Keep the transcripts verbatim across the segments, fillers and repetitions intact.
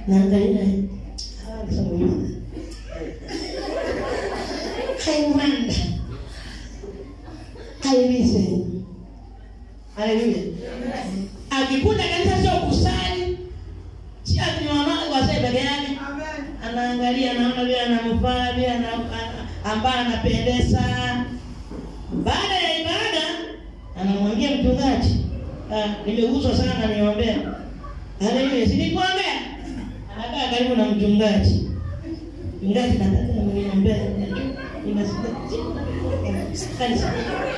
naangalia ah sababu haimanda haimisi. Haleluya. Akikuta kanisa sio kusali, si ati mama wazee peke yake. Amen. Anaangalia anaona vile anamfaa vile ambaye anapendeza. Baada ya ibada anamwambia mchungaji, ah nimeuzwa sana niombea. Haleluya. Si nikuombea? Anakaa karibu na mchungaji. Mchungaji nataka niombea. Ninasikia. Kanisa.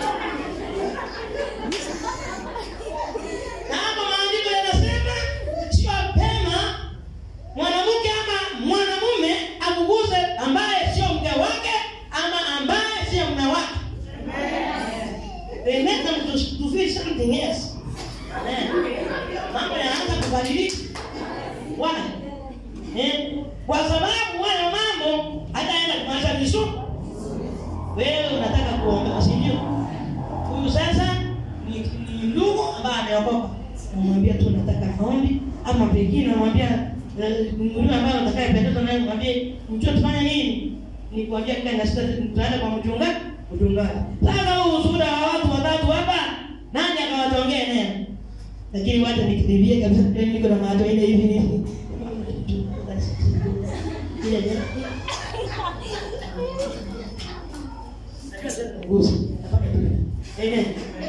Mwanamke ama mwanamume amuguze ambaye sio mke wake ama ambaye sio mume wake. Amen. They make them to, to feel something else. Amen. Mambo yanaanza kubadilika. Why? Eh? Kwa sababu wale mambo hataenda kumaliza vizuri. Wewe unataka kuomba, si ndio? Huyu sasa ni, ni ndugu ambaye ameokoka. Unamwambia tu nataka maombi ama pengine unamwambia mtu ambaye atakayependezwa naye mwambie mtu tufanye nini? Ni kuambia kile na sisi tutaenda kwa mchungaji, mchungaji. Sasa huu ushuhuda wa watu watatu hapa, nani akawatongea neno? Lakini wacha nikidivie kabisa niko na macho ile hivi hivi. Ile ile. Gusi. Amen.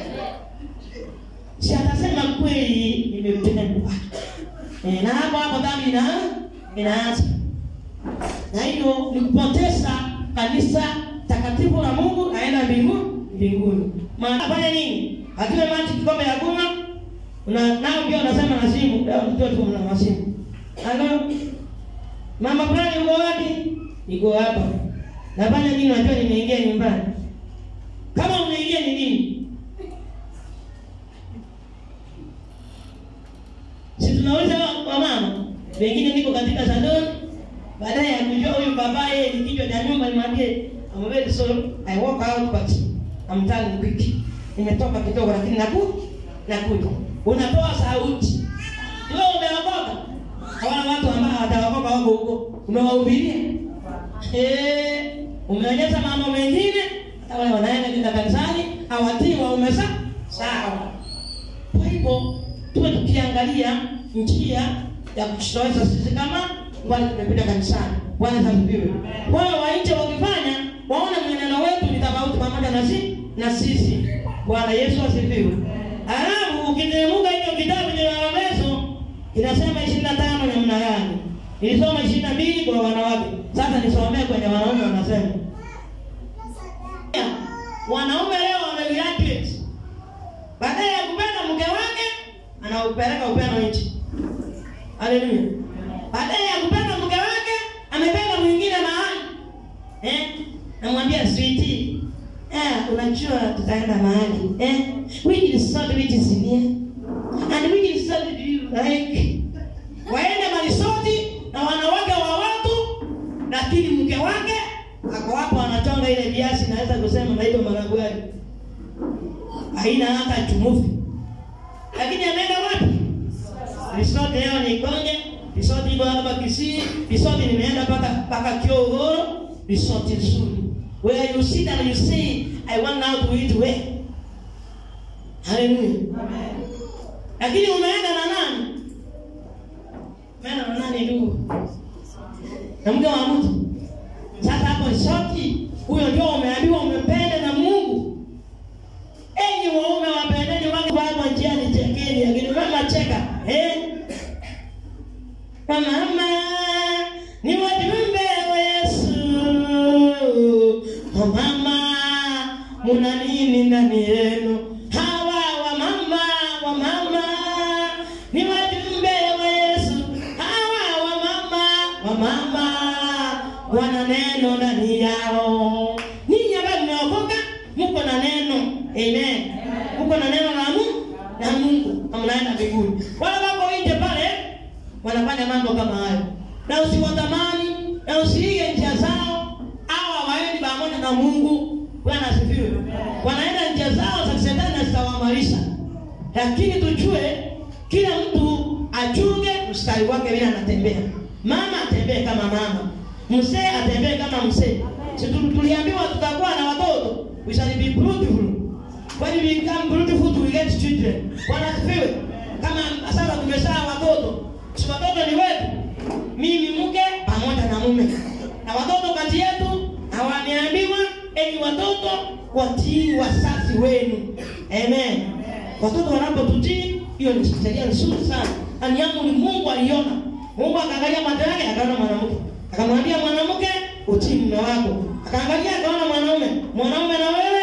Si atasema kweli nimependa. Eh, na hapo hapo dhambi ina inaanza. Na hiyo ni kupoteza kanisa takatifu la Mungu aenda mbinguni mbinguni. Maana fanya nini? Akiwa maji kikombe ya kunywa una nao pia unasema na simu, ndio tu na simu. Halo. Mama fulani yuko wapi? Niko hapa. Nafanya nini? Unajua nimeingia nyumbani. Kama umeingia ni nini? Si tunaweza kwa mama, wengine niko katika salon, baadaye ya kujua huyu baba yeye ni kichwa cha nyumba, nimwambie I'm very sorry, I walk out but I'm telling quick. Nimetoka kidogo lakini naku nakuja. Unatoa sauti. Wewe umeokoka? Hawana watu ambao hawataokoka wako huko. Umewahubiria? Eh, umeonyesha mambo mengine, hata wale wanaenda kanisani hawatii waume sawa. Kwa hivyo tuwe tukiangalia njia ya kushitoesha sisi kama wale tumepita kanisani. Bwana asifiwe. Kwa hiyo waite wakifanya waone mwenendo wetu ni tofauti pamoja na sisi na sisi. Bwana Yesu asifiwe. Alafu ukitemuka hiyo kitabu cha Efeso inasema ishirini na tano namna gani? Nilisoma ishirini na mbili kwa wanawake. Sasa nisomee kwenye wanaume wanasema. Wanaume leo wamereact. Baada ya kupenda mke wake anaupeleka upendo nje. Haleluya. Baada ya kupenda mke wake amependa mwingine mahali. Eh? Namwambia sweetie, eh unajua tutaenda mahali. Eh? Which is so which is near. And which is so do you like? Waende marisoti na wanawake wa watu, lakini mke wake ako hapo anatonga ile viazi, naweza kusema naitwa maragwari. Haina hata chumufu. Lakini anaenda wapi? Resort leo ni Konge, resort iko hapa Kisii, resort nimeenda paka paka Kiogoro, resort nzuri. Where you sit and you say I want now to eat well. Hallelujah. Amen. Lakini umeenda na nani? Umeenda na nani ndugu? Na mke wa mtu. Sasa hapo resort huyo ndio umeambiwa umependa na Mungu. Enyi waume wapendeni wake kwa njiani chekeni, lakini mama cheka. Eh? Mama ni wajumbe wa Yesu. Oh mama, muna nini ndani yenu? Hawa wa mama, wa mama ni wajumbe wa Yesu. Hawa wa mama, wa mama wana neno ndani yao. Ninyi ambao mmeokoka mko na neno. Amen. Mko na neno la Mungu na Mungu amnaenda mbinguni. Wale wako nje pale wanafanya mambo kama hayo. Na usiwatamani, na usiige njia zao. Hawa waendi pamoja na Mungu. Bwana asifiwe. Wanaenda njia zao za shetani na zitawamalisha. Lakini tujue kila mtu achunge mstari wake bila anatembea. Mama atembee kama mama. Mzee atembee kama mzee. Si tuliambiwa tutakuwa na watoto. We shall be beautiful. When we become beautiful we get children. Bwana asifiwe. Kama sasa tumezaa watoto. Si watoto ni wetu. Mimi mke pamoja na mume. Na watoto kati yetu hawameambiwa enyi watoto watii wazazi wenu. Amen. Watoto wanapotutii, hiyo ni sheria nzuri sana. Ani yangu ni Mungu aliona. Mungu akaangalia matendo yake akaona mwanamke. Akamwambia mwanamke utii mume wako. Akaangalia akaona mwanaume. Mwanaume na wewe